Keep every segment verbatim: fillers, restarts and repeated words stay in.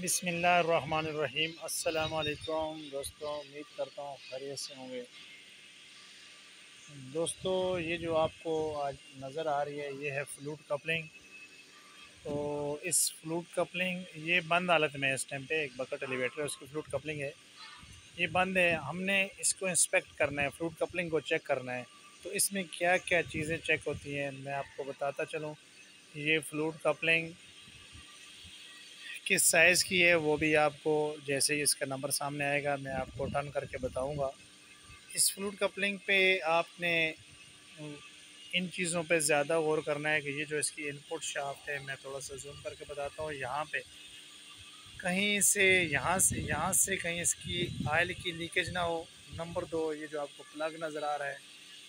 बिस्मिल्लाहिर्रहमानिर्रहीम। अस्सलाम वालेकुम दोस्तों, उम्मीद करता हूँ खैरियत से होंगे। दोस्तों, ये जो आपको आज नज़र आ रही है ये है फ्लूट कपलिंग। तो इस फ्लूट कपलिंग ये बंद हालत में है इस टाइम पे। एक बकेट एलिवेटर है, उसकी फ्लूट कपलिंग है, ये बंद है। हमने इसको इंस्पेक्ट करना है, फ्लूट कपलिंग को चेक करना है। तो इसमें क्या क्या चीज़ें चेक होती हैं मैं आपको बताता चलूँ। ये फ्लूट कपलिंग किस साइज़ की है वो भी आपको जैसे ही इसका नंबर सामने आएगा मैं आपको टर्न करके बताऊंगा। इस फ्लूट कपलिंग पे आपने इन चीज़ों पे ज़्यादा गौर करना है कि ये जो इसकी इनपुट शाफ्ट है, मैं थोड़ा सा जूम करके बताता हूँ। यहाँ पे कहीं से यहाँ से यहाँ से कहीं इसकी आयल की लीकेज ना हो। नंबर दो, ये जो आपको प्लग नज़र आ रहा है,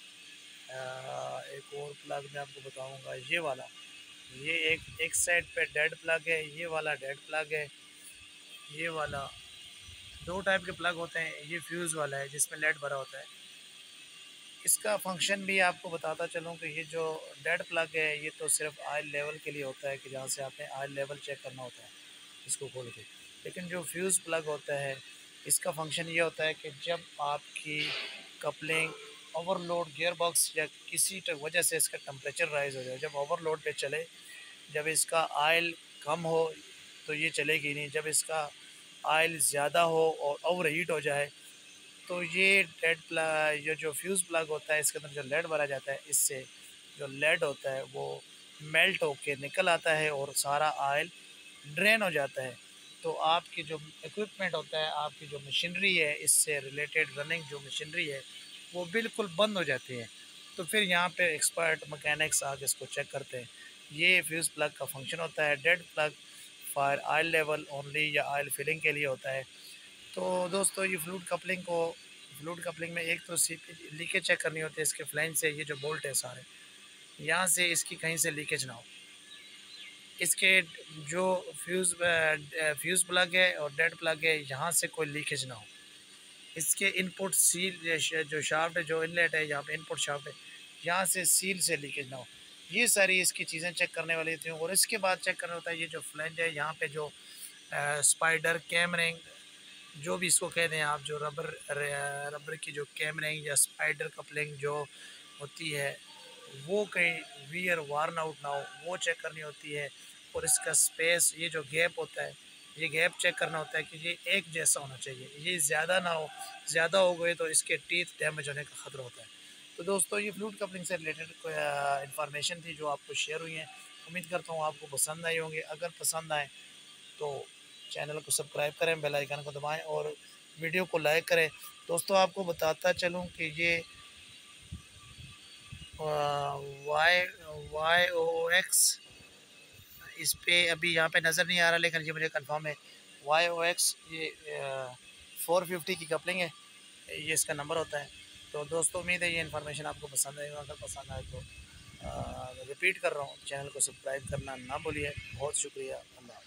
आ, एक और प्लग मैं आपको बताऊंगा, ये वाला, ये एक एक साइड पे डेड प्लग है, ये वाला डेड प्लग है। ये वाला दो टाइप के प्लग होते हैं, ये फ्यूज़ वाला है जिसमें लेड भरा होता है। इसका फंक्शन भी आपको बताता चलूँ कि ये जो डेड प्लग है ये तो सिर्फ ऑयल लेवल के लिए होता है कि जहाँ से आपने ऑयल लेवल चेक करना होता है इसको खोल के। लेकिन जो फ्यूज़ प्लग होता है इसका फंक्शन ये होता है कि जब आपकी कपलिंग ओवरलोड गियर बॉक्स या किसी वजह से इसका टेम्परेचर राइज़ हो जाए, जब ओवरलोड पे चले, जब इसका ऑयल कम हो तो ये चलेगी नहीं। जब इसका ऑयल ज़्यादा हो और ओवर हीट हो जाए तो ये डेड प्लग, ये जो फ्यूज़ प्लग होता है इसके अंदर जो लेड भरा जाता है, इससे जो लेड होता है वो मेल्ट होके निकल आता है और सारा ऑयल ड्रेन हो जाता है। तो आपकी जो इक्विपमेंट होता है, आपकी जो मशीनरी है, इससे रिलेटेड रनिंग जो मशीनरी है वो बिल्कुल बंद हो जाती है। तो फिर यहाँ पे एक्सपर्ट मैकेनिक्स आके इसको चेक करते हैं। ये फ्यूज़ प्लग का फंक्शन होता है। Dead plug for oil level only या ऑयल फिलिंग के लिए होता है। तो दोस्तों, ये फ्लूट कपलिंग को फ्लूट कपलिंग में एक तो सीपी लीकेज चेक करनी होती है इसके फ्लैंज से। ये जो बोल्ट है सारे, यहाँ से इसकी कहीं से लीकेज ना हो। इसके जो फ्यूज़ फ्यूज़ प्लग है और डेड प्लग है, यहाँ से कोई लीकेज ना हो। इसके इनपुट सील जो शाफ्ट है, जो इनलेट है, यहाँ पे इनपुट शाफ्ट है, यहाँ से सील से लीकेज ना हो। ये सारी इसकी चीज़ें चेक करने वाली थी। और इसके बाद चेक करना होता है ये जो फ्लैंज है, यहाँ पे जो स्पाइडर कैमरिंग, जो भी इसको कह दें आप, जो रबर रबर की जो कैमरिंग या स्पाइडर कपलिंग जो होती है वो कहीं वियर वार्न आउट ना हो, वो चेक करनी होती है। और इसका स्पेस, ये जो गैप होता है, ये गैप चेक करना होता है कि ये एक जैसा होना चाहिए, ये ज़्यादा ना हो। ज़्यादा हो गए तो इसके टीथ डैमेज होने का ख़तरा होता है। तो दोस्तों, ये फ्लूट कपलिंग से रिलेटेड इंफॉर्मेशन थी जो आपको शेयर हुई है। उम्मीद करता हूँ आपको पसंद आई होंगी। अगर पसंद आए तो चैनल को सब्सक्राइब करें, बेल आइकन को दबाएं और वीडियो को लाइक करें। दोस्तों, आपको बताता चलूं कि ये वाई वाई ओ एक्स, इस पे अभी यहाँ पे नज़र नहीं आ रहा, लेकिन ये मुझे कंफर्म है वाई ओ एक्स। ये फोर फिफ्टी की कपलिंग है, ये इसका नंबर होता है। तो दोस्तों, उम्मीद है ये इन्फॉर्मेशन आपको पसंद आएगा। अगर पसंद आए तो रिपीट कर रहा हूँ, चैनल को सब्सक्राइब करना ना भूलिए। बहुत शुक्रिया। अल्लाह।